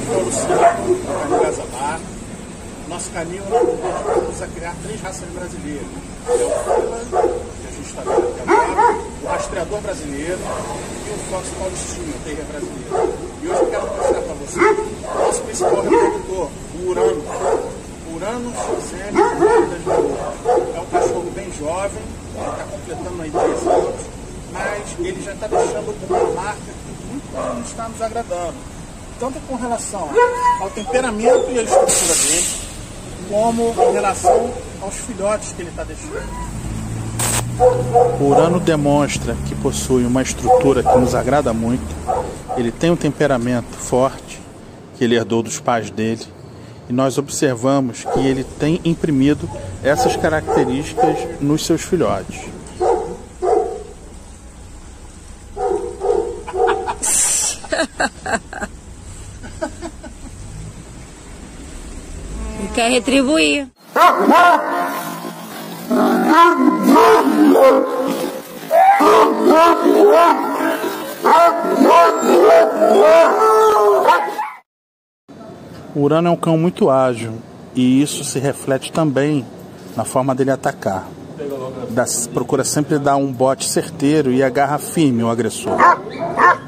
aqui é o Luciano, do Canil Gazabar. Nosso canil, nós vamos a criar 3 raças brasileiras. É o Fila, que a gente está vendo aqui agora, o Rastreador brasileiro e o Fox Paulistinho, o Terrier brasileiro. E hoje eu quero mostrar para vocês o nosso principal reprodutor, o Urano. Urano XM é um cachorro bem jovem, ele está completando aí 13 anos, mas ele já está deixando uma marca que muito não está nos agradando. Tanto com relação ao temperamento e à estrutura dele, como em relação aos filhotes que ele está deixando. O Urano demonstra que possui uma estrutura que nos agrada muito. Ele tem um temperamento forte, que ele herdou dos pais dele. E nós observamos que ele tem imprimido essas características nos seus filhotes. Ele quer retribuir. O Urano é um cão muito ágil e isso se reflete também na forma dele atacar. Procura sempre dar um bote certeiro e agarra firme o agressor.